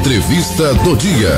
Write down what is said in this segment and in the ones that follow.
Entrevista do dia.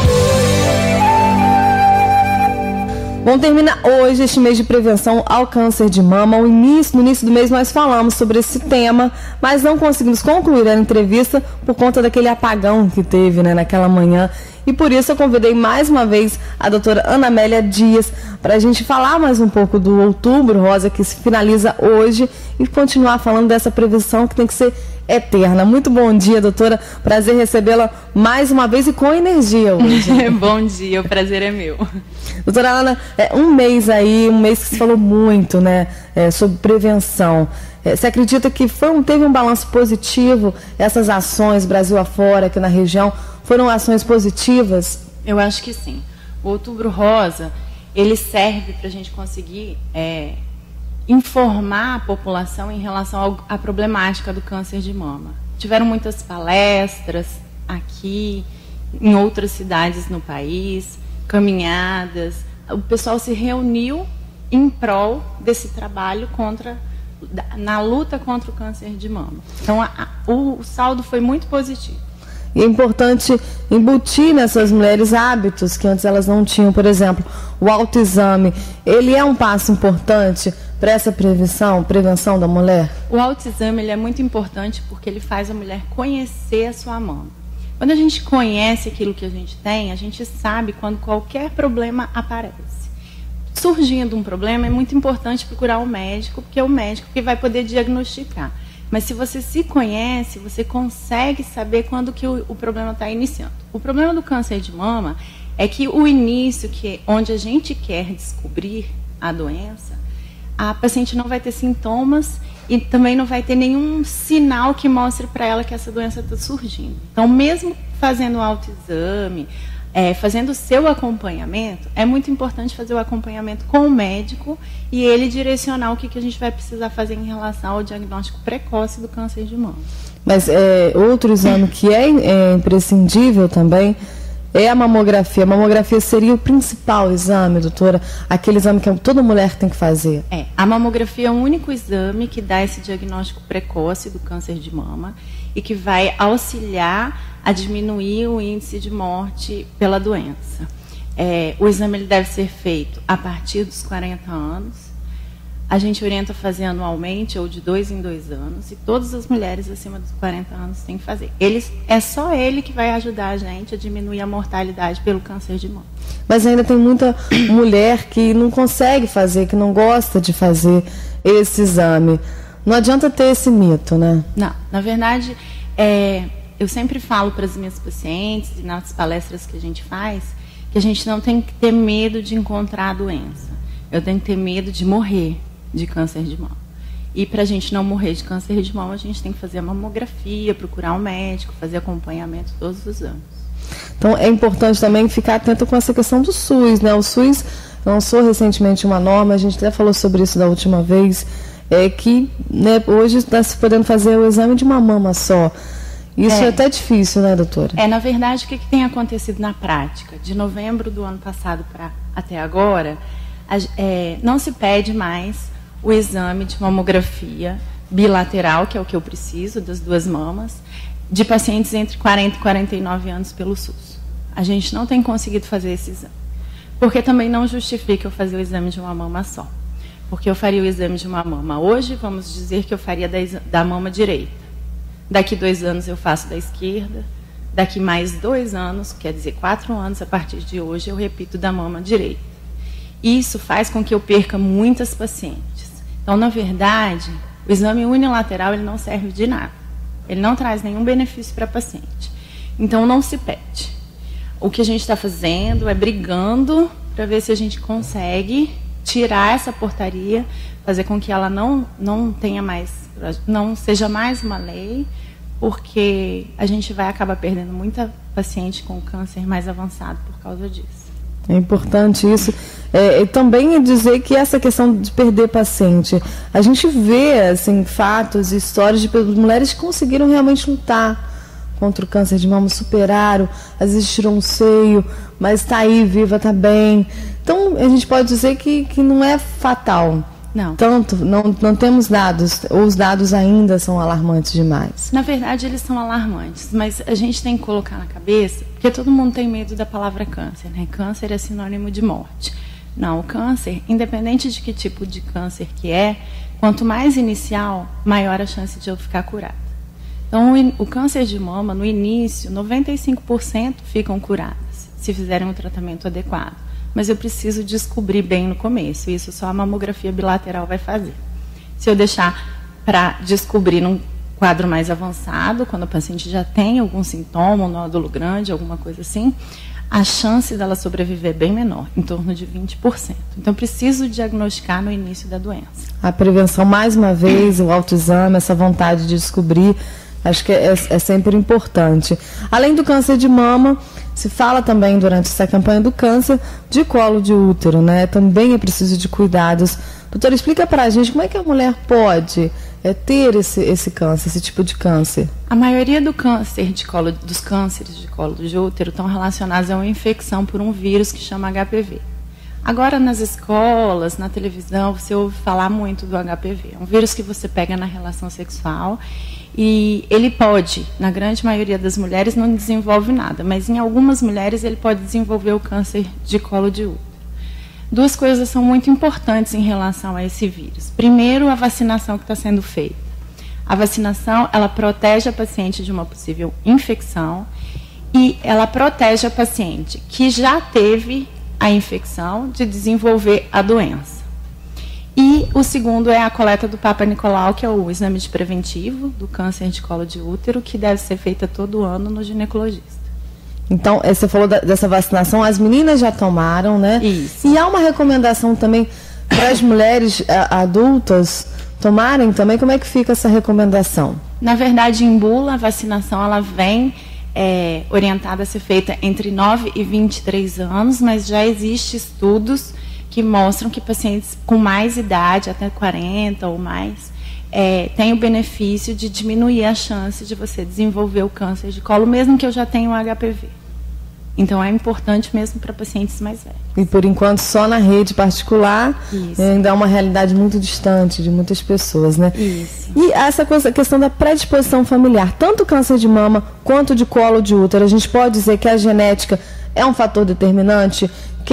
Bom, termina hoje este mês de prevenção ao câncer de mama. No início do mês nós falamos sobre esse tema, mas não conseguimos concluir a entrevista por conta daquele apagão que teve, naquela manhã. E por isso eu convidei mais uma vez a doutora Ana Amélia Dias para a gente falar mais um pouco do Outubro Rosa, que se finaliza hoje, e continuar falando dessa prevenção que tem que ser eterna. Muito bom dia, doutora. Prazer recebê-la mais uma vez e com energia hoje. Bom dia, o prazer é meu. Doutora Ana, um mês que se falou muito, sobre prevenção. Você acredita que teve um balanço positivo, essas ações Brasil afora, aqui na região, foram ações positivas? Eu acho que sim. O Outubro Rosa, ele serve para a gente conseguir informar a população em relação à problemática do câncer de mama. Tiveram muitas palestras aqui, em outras cidades no país, caminhadas. O pessoal se reuniu em prol desse trabalho na luta contra o câncer de mama. Então, o saldo foi muito positivo. E é importante embutir nessas mulheres hábitos que antes elas não tinham. Por exemplo, o autoexame, ele é um passo importante para essa prevenção da mulher? O autoexame ele é muito importante porque ele faz a mulher conhecer a sua mama. Quando a gente conhece aquilo que a gente tem, a gente sabe quando qualquer problema aparece. Surgindo um problema, é muito importante procurar um médico, porque é o médico que vai poder diagnosticar. Mas se você se conhece, você consegue saber quando que o problema está iniciando. O problema do câncer de mama é que o início, onde a gente quer descobrir a doença, a paciente não vai ter sintomas e também não vai ter nenhum sinal que mostre para ela que essa doença está surgindo. Então, mesmo fazendo o autoexame, fazendo o seu acompanhamento, é muito importante fazer o acompanhamento com o médico e ele direcionar o que a gente vai precisar fazer em relação ao diagnóstico precoce do câncer de mama. Mas outro exame que é imprescindível também é a mamografia. A mamografia seria o principal exame, doutora? Aquele exame que toda mulher tem que fazer. A mamografia é o único exame que dá esse diagnóstico precoce do câncer de mama e que vai auxiliar a diminuir o índice de morte pela doença. O exame ele deve ser feito a partir dos 40 anos. A gente orienta a fazer anualmente ou de 2 em 2 anos. E todas as mulheres acima dos 40 anos têm que fazer. É só ele que vai ajudar a gente a diminuir a mortalidade pelo câncer de mama. Mas ainda tem muita mulher que não consegue fazer, que não gosta de fazer esse exame. Não adianta ter esse mito, né? Não, na verdade, eu sempre falo para as minhas pacientes e nas palestras que a gente faz que a gente não tem que ter medo de encontrar a doença. Eu tenho que ter medo de morrer de câncer de mama. E para a gente não morrer de câncer de mama, a gente tem que fazer a mamografia, procurar um médico, fazer acompanhamento todos os anos. Então é importante também ficar atento com essa questão do SUS, né? O SUS lançou recentemente uma norma, a gente até falou sobre isso da última vez, que hoje está se podendo fazer o exame de uma mama só. Isso é até difícil, né, doutora? Na verdade, o que tem acontecido na prática? De novembro do ano passado até agora, não se pede mais o exame de mamografia bilateral, que é o que eu preciso, das 2 mamas, de pacientes entre 40 e 49 anos pelo SUS. A gente não tem conseguido fazer esse exame. Porque também não justifica eu fazer o exame de uma mama só. Porque eu faria o exame de uma mama hoje, vamos dizer que eu faria da mama direita. Daqui 2 anos eu faço da esquerda. Daqui mais 2 anos, quer dizer 4 anos, a partir de hoje, eu repito da mama direita. Isso faz com que eu perca muitas pacientes. Então, na verdade, o exame unilateral ele não serve de nada. Ele não traz nenhum benefício para a paciente. Então, não se pede. O que a gente está fazendo é brigando para ver se a gente consegue tirar essa portaria, fazer com que ela não tenha mais, não seja mais uma lei, porque a gente vai acabar perdendo muita paciente com câncer mais avançado por causa disso. É importante isso. E também dizer que essa questão de perder paciente, a gente vê assim, fatos e histórias de mulheres que conseguiram realmente lutar contra o câncer de mama, superaram, às vezes tirou um seio, mas está aí, viva, está bem. Então, a gente pode dizer que não é fatal. Não. Tanto, não temos dados, ou os dados ainda são alarmantes demais? Na verdade, eles são alarmantes, mas a gente tem que colocar na cabeça, porque todo mundo tem medo da palavra câncer, né? Câncer é sinônimo de morte. Não, o câncer, independente de que tipo de câncer que é, quanto mais inicial, maior a chance de eu ficar curada. Então, o câncer de mama, no início, 95% ficam curadas, se fizerem um tratamento adequado. Mas eu preciso descobrir bem no começo. Isso só a mamografia bilateral vai fazer. Se eu deixar para descobrir num quadro mais avançado, quando a paciente já tem algum sintoma, um nódulo grande, alguma coisa assim, a chance dela sobreviver é bem menor, em torno de 20%. Então, eu preciso diagnosticar no início da doença. A prevenção, mais uma vez, o autoexame, essa vontade de descobrir, acho que é sempre importante. Além do câncer de mama, se fala também durante essa campanha do câncer de colo de útero, né? Também é preciso de cuidados. Doutora, explica pra gente como é que a mulher pode ter esse câncer, esse tipo de câncer. A maioria dos cânceres de colo de útero estão relacionados a uma infecção por um vírus que chama HPV. Agora, nas escolas, na televisão, você ouve falar muito do HPV. É um vírus que você pega na relação sexual e ele pode, na grande maioria das mulheres, não desenvolve nada, mas em algumas mulheres ele pode desenvolver o câncer de colo de útero. Duas coisas são muito importantes em relação a esse vírus. Primeiro, a vacinação que está sendo feita. A vacinação, ela protege a paciente de uma possível infecção e ela protege a paciente que já teve a infecção de desenvolver a doença. E o segundo é a coleta do Papa Nicolau, que é o exame de preventivo do câncer de colo de útero, que deve ser feita todo ano no ginecologista. Então, você falou dessa vacinação, as meninas já tomaram, né? Isso. E há uma recomendação também para as mulheres adultas tomarem também? Como é que fica essa recomendação? Na verdade, em bula, a vacinação ela vem orientada a ser feita entre 9 e 23 anos, mas já existem estudos que mostram que pacientes com mais idade, até 40 ou mais, têm o benefício de diminuir a chance de você desenvolver o câncer de colo, mesmo que eu já tenha o HPV. Então, é importante mesmo para pacientes mais velhos. E, por enquanto, só na rede particular, ainda é uma realidade muito distante de muitas pessoas, né? Isso. E essa questão da predisposição familiar, tanto câncer de mama quanto de colo de útero, a gente pode dizer que a genética é um fator determinante?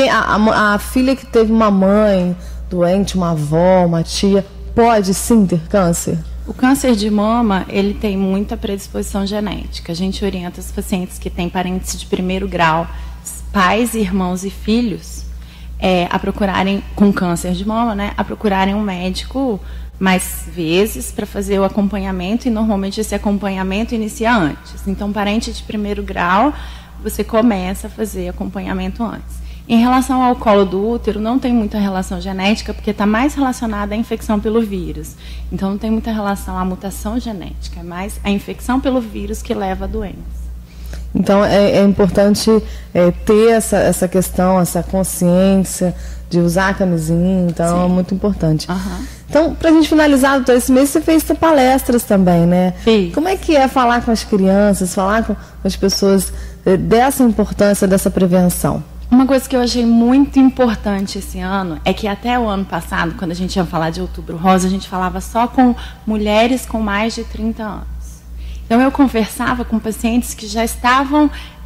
A filha que teve uma mãe doente, uma avó, uma tia, pode sim ter câncer? O câncer de mama, ele tem muita predisposição genética. A gente orienta os pacientes que têm parentes de primeiro grau, pais, irmãos e filhos, a procurarem, com câncer de mama, né, a procurarem um médico mais vezes para fazer o acompanhamento, e normalmente esse acompanhamento inicia antes. Então, parente de primeiro grau, você começa a fazer acompanhamento antes. Em relação ao colo do útero, não tem muita relação genética, porque está mais relacionada à infecção pelo vírus. Então, não tem muita relação à mutação genética, é mais a infecção pelo vírus que leva à doença. Então, é importante ter essa questão, essa consciência de usar a camisinha, então Sim. É muito importante. Uhum. Então, para a gente finalizar, doutor, esse mês você fez palestras também, né? Fiz. Como é que é falar com as crianças, falar com as pessoas dessa importância dessa prevenção? Uma coisa que eu achei muito importante esse ano é que até o ano passado, quando a gente ia falar de Outubro Rosa, a gente falava só com mulheres com mais de 30 anos. Então, eu conversava com pacientes que já estavam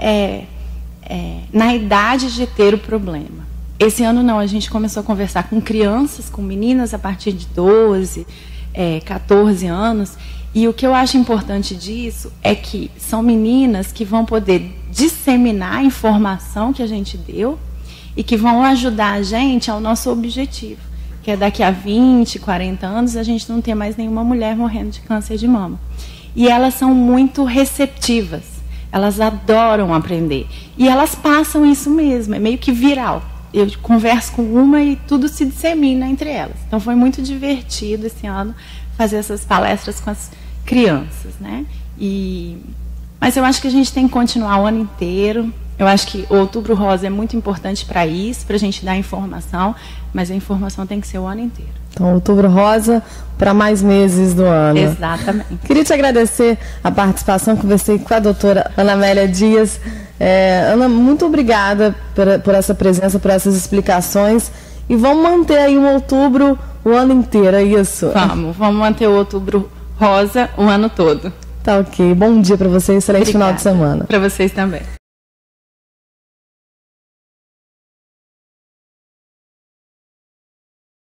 na idade de ter o problema. Esse ano não, a gente começou a conversar com crianças, com meninas a partir de 12, 14 anos. E o que eu acho importante disso é que são meninas que vão poder disseminar a informação que a gente deu e que vão ajudar a gente ao nosso objetivo, que é daqui a 20, 40 anos a gente não ter mais nenhuma mulher morrendo de câncer de mama. E elas são muito receptivas, elas adoram aprender. E elas passam isso mesmo, é meio que viral. Eu converso com uma e tudo se dissemina entre elas. Então foi muito divertido esse ano fazer essas palestras com as crianças, né? Mas eu acho que a gente tem que continuar o ano inteiro. Eu acho que o Outubro Rosa é muito importante para isso, para a gente dar informação, mas a informação tem que ser o ano inteiro. Então, Outubro Rosa para mais meses do ano. Exatamente. Queria te agradecer a participação, conversei com a doutora Ana Amélia Dias. Ana, muito obrigada por essa presença, por essas explicações. E vamos manter aí um outubro O ano inteiro, é isso? Vamos manter o Outubro Rosa o ano todo. Tá ok. Bom dia para vocês, excelente final de semana. Para vocês também.